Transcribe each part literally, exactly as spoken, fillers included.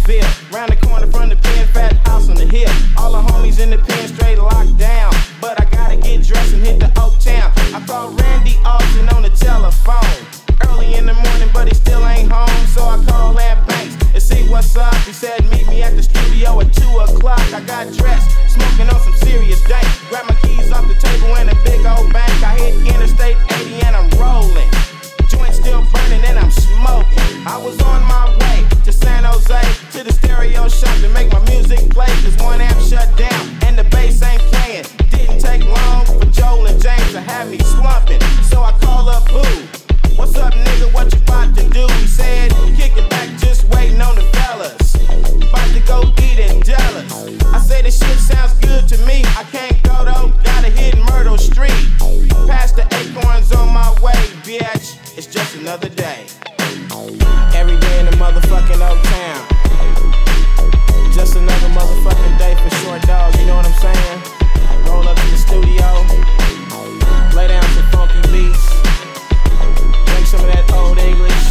Nashville. Round the corner from the pen, fat house on the hill. All the homies in the pen straight locked down. But I gotta get dressed and hit the Oak Town. I called Randy Austin on the telephone. Early in the morning, but he still ain't home. So I called Ant Banks and see what's up. He said meet me at the studio at two o'clock. I got dressed, smoking on some serious dank. Grabbed my keys off the table and a big old bank. I hit Interstate eighty and I'm rolling. Joint still burning and I'm smoking. I was on my way to San Jose, to the stereo shop to make my music play. Cause one amp shut down and the bass ain't playing. Didn't take long for Joel and James to have me slumping. So I called up Boo. What's up, nigga? What you about to do? He said, kick it back, just waiting on the fellas. About to go eat at Jealous. I say this shit sounds good to me. I can't go though, gotta hit Myrtle Street. Past the Acorns on my way, bitch. It's just another day. Every day in the motherfucking Oak Town. Just another motherfucking day for Short Dog, you know what I'm saying? Roll up to the studio, lay down some funky beats, drink some of that old English,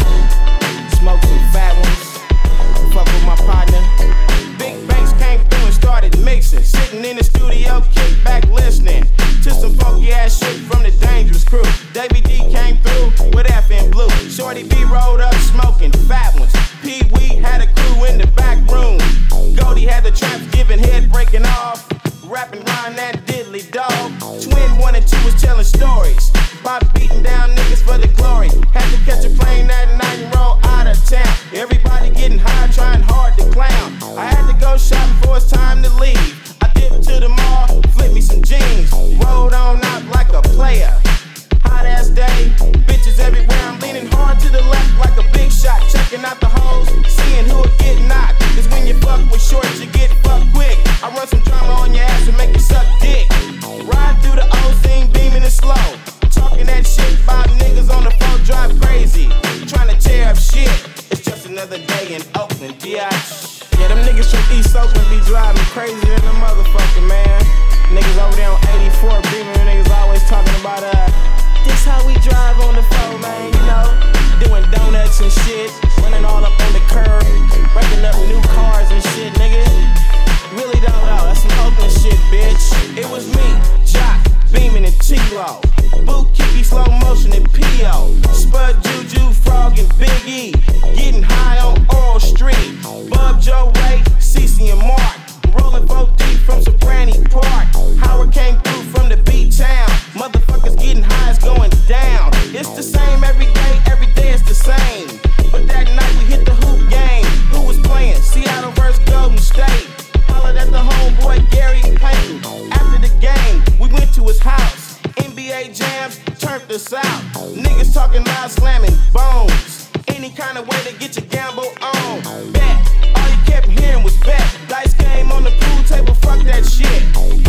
smoke some fat ones, fuck with my partner. Big Banks came through and started mixing, sitting in the studio, kick back listening to some funky ass shit from the Dangerous Crew. Davey D came through with F and Blue. Shorty B rolled up smoking fat ones. Pee Wee had a crew in the back room. Goldie had the traps giving head breaking off. Rapping round that diddly dog. Twin one and two was telling stories about beating down niggas for the glory. Had to catch a plane that night and roll out of town. Everybody getting high, trying hard to clown. I had to go shopping before it's time to leave. I dipped to the mall, flipped me some jeans, rolled on out like a player. Hot ass day, bitches everywhere. I'm leaning hard to the left like a big shot, checking out the hoes, seeing who'll get knocked. Cause when you fuck with shorts, you get fucked quick. I run some drama on your ass and make you suck dick. Ride through the old scene, beaming it slow. Talking that shit about niggas on the phone, drive crazy. Trying to tear up shit. It's just another day in Oakland, biatch. Yeah, them niggas from East Oakland be driving crazy than a motherfucker, man. Niggas over there on eighty-four, beaming, niggas always talking about, uh, this how we drive on the phone, man, you know? Doing donuts and shit, running all up on the curb, breaking up new cars and shit, nigga. Really don't know, that's some Oakland shit, bitch. It was me, Jock, Beamin' and T-Lo, Boot, Kiki, Slow Motion and P O, Spud, Juju, Frog and Big E, getting high on Oral Street, Bub, Joe, Ray, Cece and Mark, rolling four deep from Soprani Park. Howard came through from the B-Town. Motherfuckers getting high, it's going down. It's the same every day, every day it's the same. But that night we hit the hoop game. Who was playing? Seattle versus Golden State. Hollered at the homeboy Gary Payton. After the game, we went to his house. N B A jams turned us out. Niggas talking loud, slamming bones. Any kind of way to get your gamble on. Bet. All you kept hearing was bet. Dice game on the pool table, fuck that shit.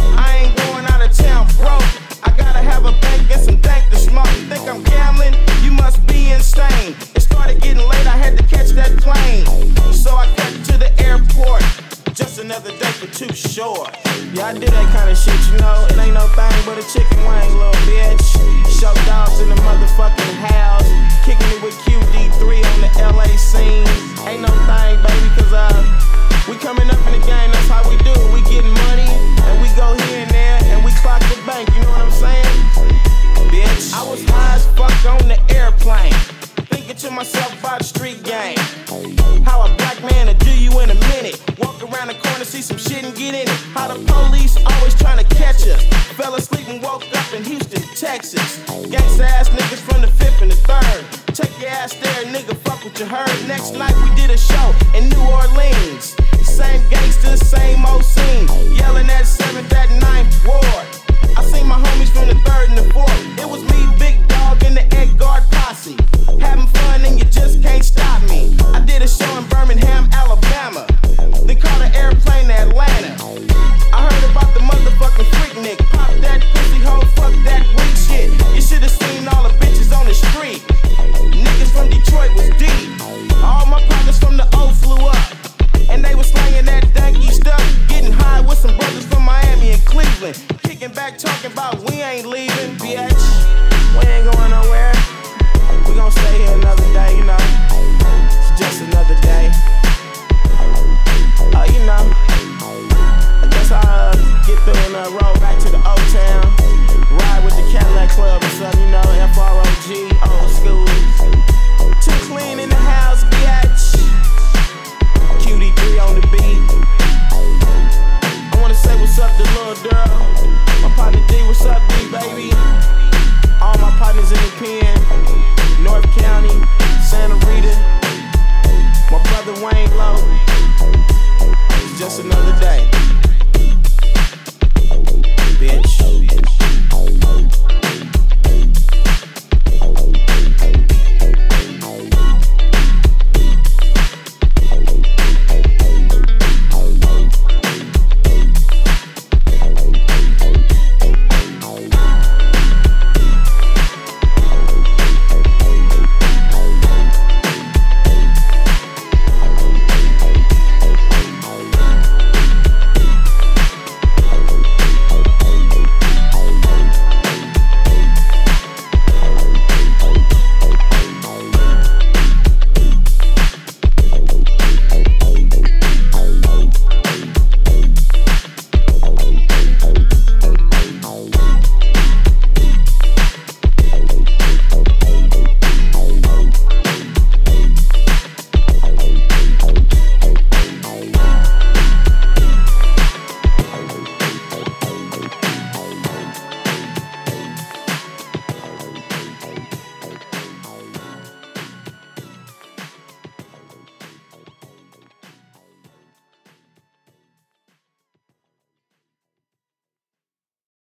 I ain't going out of town broke. I gotta have a bank and some dank to smoke. You think I'm gambling? You must be insane. It started getting late, I had to catch that plane. So I got to the airport. Just another day for Too Short. Yeah, I did that kind of shit, you know. It ain't no thing but a chicken wing, little bitch. Show dogs in the motherfucking house. Kicking it with Q D three on the L A scene. Ain't no thing, baby, cause uh, we coming up in the game, that's how we do it. We getting money, and we go here and there, and we clock the bank, you know what I'm saying? Bitch, I was high as fuck on the airplane, thinking to myself about the street game. How a black man will do you in a minute. Walk around the corner, see some shit and get in it. How the police always trying to catch us. Fell asleep and woke up in Houston, Texas. Gangsta ass niggas from the fifth and the third. Take your ass there, nigga, fuck what you heard. Next night we did a show in New Orleans. Same gangsters, same old scene. Yelling at seventh, at ninth ward. I seen my homies from the third and the fourth. It was me, Big Dog, and the Edgard posse. Having fun and you just can't stop me. I did a show in Birmingham, Alabama. Then caught an airplane to Atlanta. I heard about the motherfucking freak Nick. Pop that pussy hoe, fuck that weak shit. You should've seen all the bitches on the street. Niggas from Detroit was deep. All my partners from the O flew up. And they was slanging that danky stuff. Getting high with some brothers from Miami and Cleveland. Kicking back, talking about we ain't leaving, bitch. We ain't going nowhere. We gon' stay here another day, you know. It's another Wayne Lowe. It's just another